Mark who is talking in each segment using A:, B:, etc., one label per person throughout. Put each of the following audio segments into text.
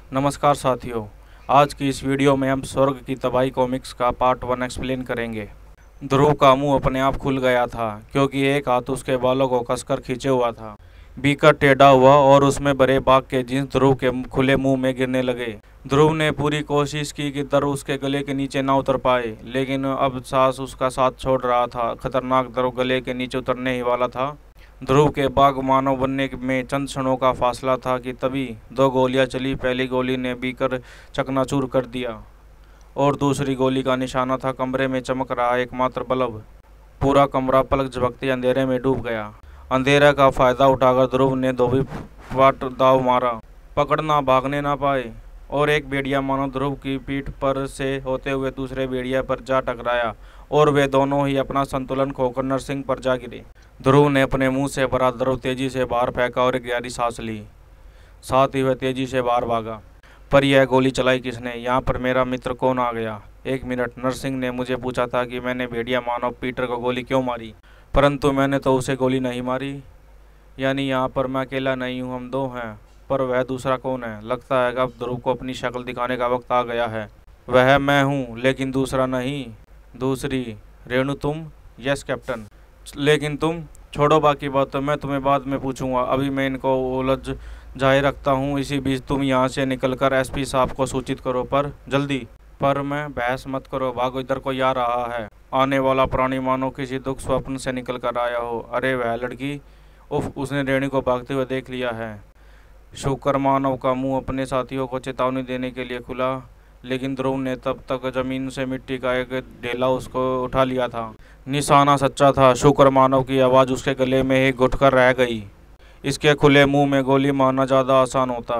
A: नमस्कार साथियों, आज की इस वीडियो में हम स्वर्ग की तबाही कॉमिक्स का पार्ट 1 एक्सप्लेन करेंगे। ध्रुव का मुंह अपने आप खुल गया था क्योंकि एक हाथ उसके बालों को कसकर खींचे हुआ था। बीकर टेढ़ा हुआ और उसमें भरे बाग के जींस ध्रुव के खुले मुंह में गिरने लगे। ध्रुव ने पूरी कोशिश की कि दर्द उसके गले के नीचे ना उतर पाए, लेकिन अब सांस उसका साथ छोड़ रहा था। खतरनाक दर्द गले के नीचे उतरने ही वाला था। ध्रुव के बाघ मानव बनने में चंद क्षणों का फासला था कि तभी 2 गोलियां चली। पहली गोली ने बीकर चकनाचूर कर दिया और दूसरी गोली का निशाना था कमरे में चमक रहा एकमात्र बल्ब। पूरा कमरा पलक झपकते अंधेरे में डूब गया। अंधेरे का फायदा उठाकर ध्रुव ने धोबी फाट दाव मारा, पकड़ना भागने ना पाए, और एक भेड़िया मानव ध्रुव की पीठ पर से होते हुए दूसरे भेड़िया पर जा टकराया और वे दोनों ही अपना संतुलन खोकर नरसिंह पर जा गिरे। ध्रुव ने अपने मुंह से भरा द्रव तेजी से बाहर फेंका और एक गहरी सांस ली। साथ ही वह तेजी से बाहर भागा। पर यह गोली चलाई किसने? यहाँ पर मेरा मित्र कौन आ गया? 1 मिनट, नरसिंह ने मुझे पूछा था कि मैंने भेड़िया मानव पीटर को गोली क्यों मारी, परंतु मैंने तो उसे गोली नहीं मारी। यानी यहाँ पर मैं अकेला नहीं हूँ, हम 2 हैं। पर वह दूसरा कौन है? लगता है कि अब ध्रुव को अपनी शक्ल दिखाने का वक्त आ गया है। वह मैं हूँ, लेकिन दूसरा नहीं। दूसरी? रेणु तुम? Yes captain. लेकिन तुम? छोड़ो बाकी बात, तो मैं तुम्हें बाद में पूछूंगा। अभी मैं इनको उलझ जाए रखता हूँ। इसी बीच तुम यहाँ से निकलकर एसपी साहब को सूचित करो, पर जल्दी। पर मैं बहस मत करो, भागो, इधर कोई आ रहा है। आने वाला प्राणी मानो किसी दुख स्वप्न से निकल कर आया हो। अरे वह लड़की! उफ, उसने रेणु को भागते हुए देख लिया है। शुक्र मानव का मुंह अपने साथियों को चेतावनी देने के लिए खुला, लेकिन ध्रुव ने तब तक जमीन से मिट्टी का एक ढेला उसको उठा लिया था। निशाना सच्चा था। शुक्र मानव की आवाज़ उसके गले में ही घुटकर रह गई। इसके खुले मुंह में गोली मारना ज़्यादा आसान होता,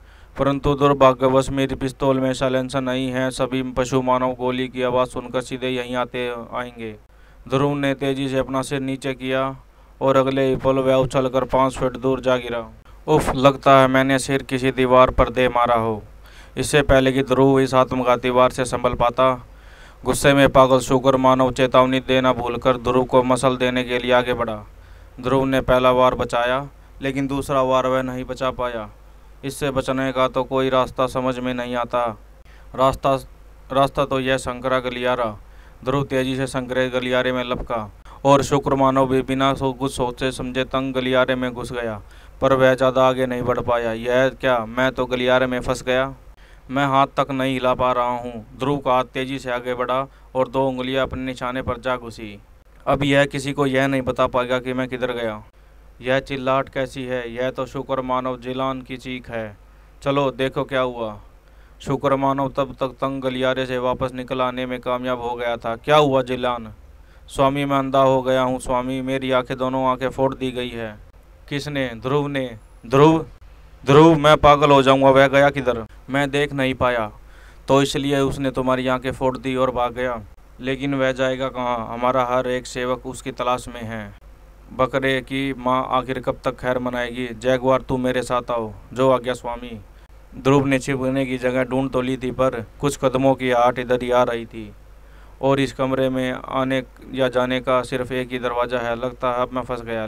A: परंतु दुर्भाग्यवश मेरी पिस्तौल में साइलेंसर नहीं है। सभी पशु मानव गोली की आवाज़ सुनकर सीधे यहीं आएंगे। ध्रुव ने तेजी से अपना सिर नीचे किया और अगले ही पल वह उछलकर 5 फीट दूर जा गिरा। उफ, लगता है मैंने सिर किसी दीवार पर दे मारा हो। इससे पहले कि ध्रुव इस आत्मघाती वार से संभल पाता, गुस्से में पागल शुक्र मानव चेतावनी देना भूलकर ध्रुव को मसल देने के लिए आगे बढ़ा। ध्रुव ने पहला वार बचाया, लेकिन दूसरा वार वह नहीं बचा पाया। इससे बचने का तो कोई रास्ता समझ में नहीं आता। रास्ता तो यह संकरा गलियारा। ध्रुव तेजी से संकरे गलियारे में लपका और शुक्र मानव भी बिना कुछ सोचे समझे तंग गलियारे में घुस गया, पर वह ज़्यादा आगे नहीं बढ़ पाया। यह क्या, मैं तो गलियारे में फंस गया। मैं हाथ तक नहीं हिला पा रहा हूँ। ध्रुव का हाथ तेजी से आगे बढ़ा और 2 उंगलियां अपने निशाने पर जा घुसी। अब यह किसी को यह नहीं बता पाएगा कि मैं किधर गया। यह चिल्लाहट कैसी है? यह तो शुक्र मानव जिलान की चीख है। चलो देखो क्या हुआ। शुक्र मानव तब तक तंग गलियारे से वापस निकल आने में कामयाब हो गया था। क्या हुआ जिलान? स्वामी, मैं अंधा हो गया हूँ स्वामी, मेरी आंखें, दोनों आंखें फोड़ दी गई है। किसने? ध्रुव ने। ध्रुव? ध्रुव, मैं पागल हो जाऊंगा। वह गया किधर? मैं देख नहीं पाया, तो इसलिए उसने तुम्हारी आंखें फोड़ दी और भाग गया। लेकिन वह जाएगा कहाँ? हमारा हर एक सेवक उसकी तलाश में है। बकरे की माँ आखिर कब तक खैर मनाएगी? जैगुआर, तू मेरे साथ आओ। जो आज्ञा स्वामी। ध्रुव ने छिपने की जगह ढूंढ तो ली थी, पर कुछ कदमों की आहट इधर ही आ रही थी और इस कमरे में आने या जाने का सिर्फ एक ही दरवाज़ा है। लगता है अब मैं फंस गया।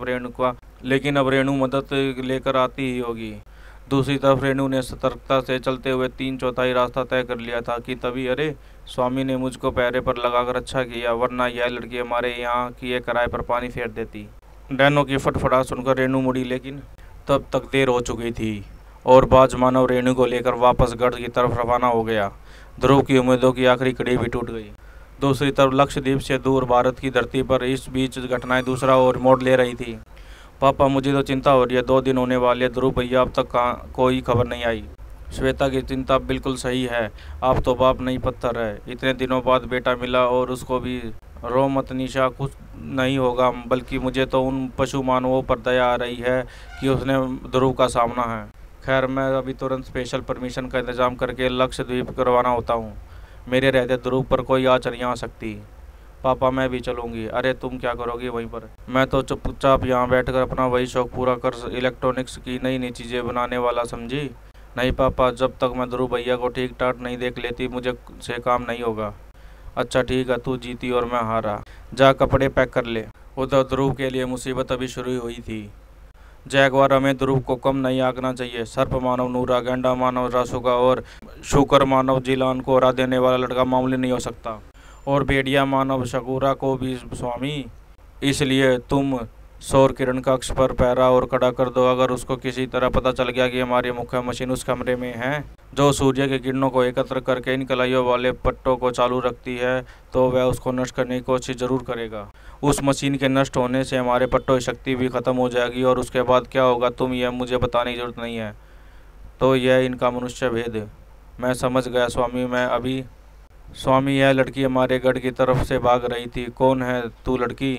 A: लेकिन अब रेणु मदद लेकर आती ही होगी। दूसरी तरफ रेणु ने सतर्कता से चलते हुए 3/4 रास्ता तय कर लिया था कि तभी, अरे, स्वामी ने मुझको पैरे पर लगाकर अच्छा किया, वरना यह लड़की हमारे यहाँ किए किराए पर पानी फेर देती। डैनों की फटफड़ाहट सुनकर रेणु मुड़ी, लेकिन तब तक देर हो चुकी थी और बाज मानव रेणु को लेकर वापस गढ़ की तरफ रवाना हो गया। ध्रुव की उम्मीदों की आखिरी कड़ी भी टूट गई। दूसरी तरफ लक्षद्वीप से दूर भारत की धरती पर इस बीच घटनाएं दूसरा और मोड़ ले रही थी। पापा, मुझे तो चिंता हो रही है। 2 दिन होने वाले। ध्रुव भैया, अब तक कोई खबर नहीं आई। श्वेता की चिंता बिल्कुल सही है। आप तो बाप नहीं पत्थर है। इतने दिनों बाद बेटा मिला और उसको भी। रो मत निशा, कुछ नहीं होगा, बल्कि मुझे तो उन पशु मानवों पर दया आ रही है कि उसने ध्रुव का सामना है। खैर, मैं अभी तुरंत स्पेशल परमिशन का इंतजाम करके लक्षद्वीप रवाना होता हूँ। मेरे रहते ध्रुव पर कोई आँच नहीं आ सकती। पापा, मैं भी चलूँगी। अरे, तुम क्या करोगी वहीं पर? मैं तो चुपचाप यहाँ बैठकर अपना वही शौक पूरा कर इलेक्ट्रॉनिक्स की नई नई चीज़ें बनाने वाला, समझी? नहीं पापा, जब तक मैं ध्रुव भैया को ठीक ठाक नहीं देख लेती मुझे से काम नहीं होगा। अच्छा ठीक है, तू जीती और मैं हारा। जा कपड़े पैक कर ले। उधर ध्रुव के लिए मुसीबत अभी शुरू हुई थी। जैगवार हमें ध्रुव को कम नहीं आंकना चाहिए। सर्प मानव नूरा, गेंडा मानव रासुका और शुकर मानव जिलान को हरा देने वाला लड़का मामूली नहीं हो सकता। और भेड़िया मानव शकूरा को भी स्वामी। इसलिए तुम सौर किरण कक्ष पर पहरा और खड़ा कर दो। अगर उसको किसी तरह पता चल गया कि हमारी मुख्य मशीन उस कमरे में है जो सूर्य की किरणों को एकत्र करके इन कलाइयों वाले पट्टों को चालू रखती है, तो वह उसको नष्ट करने की कोशिश जरूर करेगा। उस मशीन के नष्ट होने से हमारे पट्टों की शक्ति भी खत्म हो जाएगी और उसके बाद क्या होगा तुम यह मुझे बताने की जरूरत नहीं है। तो यह इनका मनुष्य भेद। मैं समझ गया स्वामी। मैं अभी स्वामी, यह लड़की हमारे गढ़ की तरफ से भाग रही थी। कौन है तू लड़की?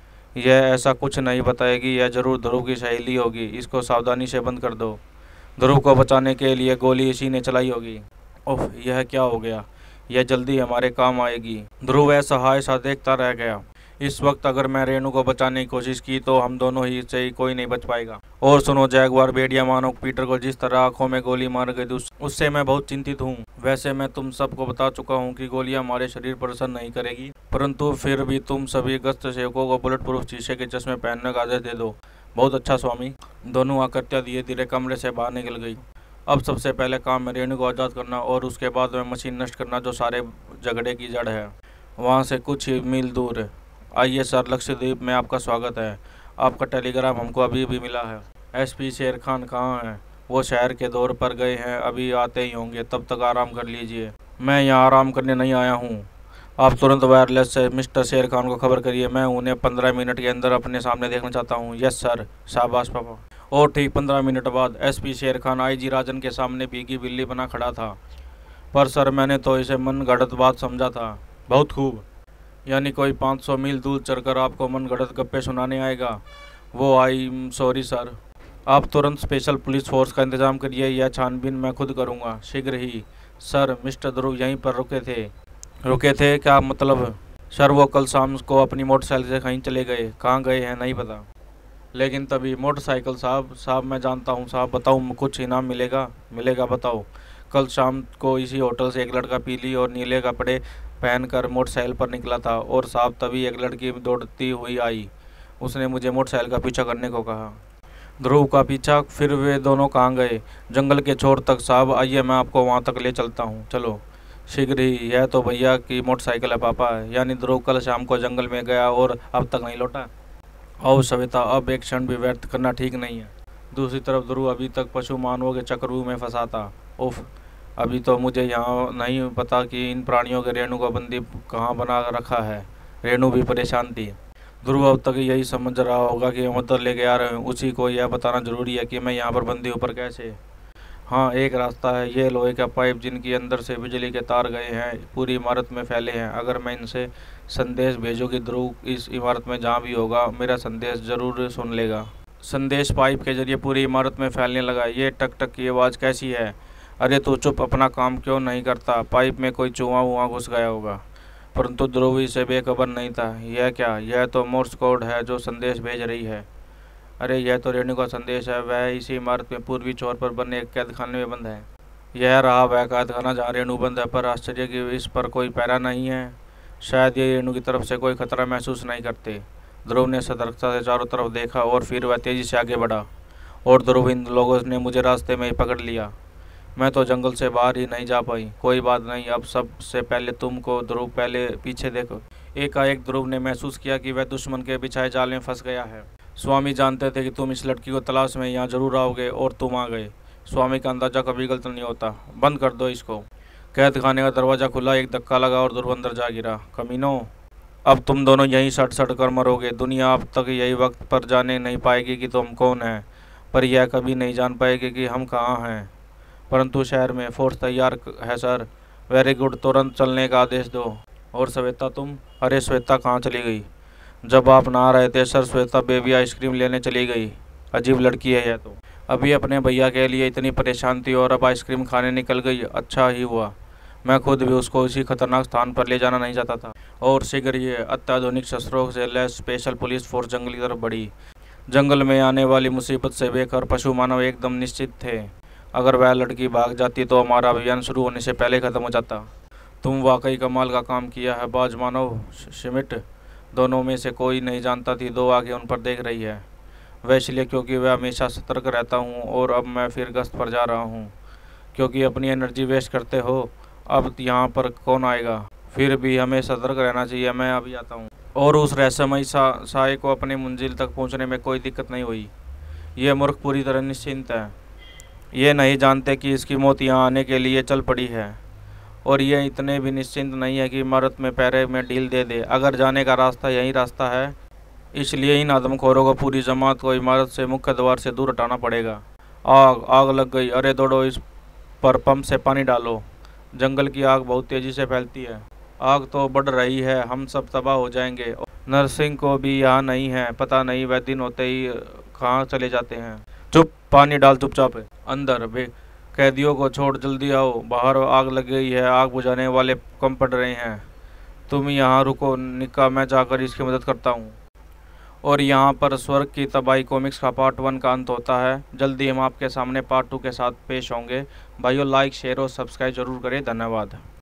A: यह ऐसा कुछ नहीं बताएगी। यह जरूर ध्रुव की सहेली होगी। इसको सावधानी से बंद कर दो। ध्रुव को बचाने के लिए गोली इसी ने चलाई होगी। ओह, यह क्या हो गया? यह जल्दी हमारे काम आएगी। ध्रुव असहाय सा देखता रह गया। इस वक्त अगर मैं रेणु को बचाने की कोशिश की तो हम दोनों ही से ही कोई नहीं बच पाएगा। और सुनो, जैगवार भेड़िया मानव पीटर को जिस तरह आंखों में गोली मार गई थी उससे मैं बहुत चिंतित हूँ। वैसे मैं तुम सबको बता चुका हूँ कि गोलियां हमारे शरीर पर असर नहीं करेगी, परंतु फिर भी तुम सभी गश्त सेवकों को बुलेट प्रूफ शीशे के चश्मे पहनने का आदेश दे दो। बहुत अच्छा स्वामी। दोनों आकृतियां धीरे धीरे कमरे से बाहर निकल गई। अब सबसे पहले काम है रेणु को आज़ाद करना और उसके बाद में मशीन नष्ट करना जो सारे झगड़े की जड़ है। वहाँ से कुछ ही मील दूर। आइए सर, लक्षद्वीप में आपका स्वागत है। आपका टेलीग्राम हमको अभी भी मिला है। एसपी शेर खान कहाँ हैं? वो शहर के दौर पर गए हैं, अभी आते ही होंगे। तब तक आराम कर लीजिए। मैं यहाँ आराम करने नहीं आया हूँ। आप तुरंत वायरलेस से मिस्टर शेर खान को खबर करिए। मैं उन्हें 15 मिनट के अंदर अपने सामने देखना चाहता हूँ। Yes sir. शाबाश पापा। और ठीक 15 मिनट बाद एसपी शेर खान आईजी राजन के सामने भीगी बिल्ली बना खड़ा था। पर सर, मैंने तो इसे मन गढ़ंत बात समझा था। बहुत खूब। यानी कोई 500 मील दूर चढ़कर आपको मन गढ़ंत गप्पे सुनाने आएगा? वो आई सॉरी सर। आप तुरंत स्पेशल पुलिस फोर्स का इंतजाम करिए। यह छानबीन मैं खुद करूँगा शीघ्र ही। सर, मिस्टर ध्रुव यहीं पर रुके थे क्या मतलब? सर, वो कल शाम को अपनी मोटरसाइकिल से कहीं चले गए। कहाँ गए हैं नहीं पता, लेकिन तभी मोटरसाइकिल। साहब मैं जानता हूँ साहब। बताऊँ, कुछ इनाम मिलेगा बताओ। कल शाम को इसी होटल से एक लड़का पीली और नीले कपड़े पहनकर मोटरसाइकिल पर निकला था और साहब तभी एक लड़की दौड़ती हुई आई। उसने मुझे मोटरसाइकिल का पीछा करने को कहा। ध्रुव का पीछा? फिर वे दोनों कहाँ गए? जंगल के छोर तक साहब। आइए मैं आपको वहाँ तक ले चलता हूँ। चलो शीघ्र ही। यह तो भैया की मोटरसाइकिल है पापा। यानी ध्रुव कल शाम को जंगल में गया और अब तक नहीं लौटा? आओ सविता, अब एक क्षण भी व्यर्थ करना ठीक नहीं है। दूसरी तरफ ध्रुव अभी तक पशु मानवों के चक्रव्यूह में फंसा था। उफ, अभी तो मुझे यहाँ नहीं पता कि इन प्राणियों के रेणु को बंदी कहाँ बना रखा है। रेणु भी परेशान थी। ध्रुव अब तक यही समझ रहा होगा कि हम उधर लेके आ रहे हैं। उसी को यह बताना जरूरी है कि मैं यहाँ पर बंदी ऊपर कैसे। हाँ, एक रास्ता है। ये लोहे का पाइप जिनके अंदर से बिजली के तार गए हैं पूरी इमारत में फैले हैं। अगर मैं इनसे संदेश भेजूँ कि ध्रुव इस इमारत में जहाँ भी होगा मेरा संदेश जरूर सुन लेगा। संदेश पाइप के जरिए पूरी इमारत में फैलने लगा। ये टक टक की आवाज़ कैसी है? अरे तू चुप, अपना काम क्यों नहीं करता? पाइप में कोई चूहा वुआ घुस गया होगा। परंतु ध्रुव से बेखबर नहीं था। यह क्या? यह तो मोर्स कोड है जो संदेश भेज रही है। अरे यह तो रेणु का संदेश है। वह इसी इमारत में पूर्वी छोर पर बने एक कैदखाने में बंद है। यह रहा वह कैदखाना जहाँ रेणु बंद है। पर आश्चर्य कि इस पर कोई पहरा नहीं है। शायद ये रेणु की तरफ से कोई खतरा महसूस नहीं करते। ध्रुव ने सतर्कता से चारों तरफ देखा और फिर वह तेजी से आगे बढ़ा। और ध्रुव, इन लोगों ने मुझे रास्ते में ही पकड़ लिया। मैं तो जंगल से बाहर ही नहीं जा पाई। कोई बात नहीं, अब सबसे पहले तुमको। ध्रुव, पहले पीछे देखो। एकाएक ध्रुव ने महसूस किया कि वह दुश्मन के बिछाए जाल में फंस गया है। स्वामी जानते थे कि तुम इस लड़की को तलाश में यहाँ जरूर आओगे और तुम आ गए। स्वामी का अंदाजा कभी गलत नहीं होता। बंद कर दो इसको। कैद खाने का दरवाज़ा खुला, एक धक्का लगा और ध्रुव अंदर जा गिरा। कमीनों, अब तुम दोनों यहीं सट सट कर मरोगे। दुनिया अब तक यही वक्त पर जाने नहीं पाएगी कि तुम कौन हैं, पर यह कभी नहीं जान पाएगी कि हम कहाँ हैं। परंतु शहर में फोर्स तैयार है सर। वेरी गुड, तुरंत चलने का आदेश दो। और श्वेता तुम? अरे श्वेता कहाँ चली गई? जब आप नहा रहे थे सर, श्वेता बेबी आइसक्रीम लेने चली गई। अजीब लड़की है यह तो। अभी अपने भैया के लिए इतनी परेशान थी और अब आइसक्रीम खाने निकल गई। अच्छा ही हुआ, मैं खुद भी उसको इसी खतरनाक स्थान पर ले जाना नहीं चाहता था। और शीघ्र ये अत्याधुनिक शस्त्रों से लैस स्पेशल पुलिस फोर्स जंगल की तरफ बढ़ी। जंगल में आने वाली मुसीबत से बेखबर पशु मानव एकदम निश्चित थे। अगर वह लड़की भाग जाती तो हमारा अभियान शुरू होने से पहले ख़त्म हो जाता। तुम वाकई कमाल का काम किया है बाज मानव। शिमिट, दोनों में से कोई नहीं जानता थी। दो आगे उन पर देख रही है। वह इसलिए क्योंकि मैं हमेशा सतर्क रहता हूँ और अब मैं फिर गश्त पर जा रहा हूँ। क्योंकि अपनी एनर्जी वेस्ट करते हो, अब यहाँ पर कौन आएगा। फिर भी हमें सतर्क रहना चाहिए। मैं अभी आता हूँ। और उस रहस्यमयी साय को अपनी मंजिल तक पहुँचने में कोई दिक्कत नहीं हुई। यह मूर्ख पूरी तरह निश्चिंत है। ये नहीं जानते कि इसकी मौत यहाँ आने के लिए चल पड़ी है। और ये इतने भी निश्चिंत नहीं है कि इमारत में पैरे में ढील दे दे। अगर जाने का रास्ता यही रास्ता है, इसलिए इन आदमखोरों को पूरी जमात को इमारत से मुख्य द्वार से दूर हटाना पड़ेगा। आग आग लग गई। अरे दौड़ो, इस पर पंप से पानी डालो। जंगल की आग बहुत तेजी से फैलती है। आग तो बढ़ रही है, हम सब तबाह हो जाएंगे। नरसिंह को भी यहाँ नहीं है। पता नहीं वह दिन होते ही कहाँ चले जाते हैं। चुप, पानी डाल चुपचाप। अंदर वे कैदियों को छोड़ जल्दी आओ, बाहर आग लग गई है। आग बुझाने वाले कम पड़ रहे हैं। तुम यहाँ रुको निक्का, मैं जाकर इसकी मदद करता हूँ। और यहाँ पर स्वर्ग की तबाही कॉमिक्स का पार्ट 1 का अंत होता है। जल्दी हम आपके सामने पार्ट 2 के साथ पेश होंगे। भाइयों, लाइक शेयर और सब्सक्राइब जरूर करें। धन्यवाद।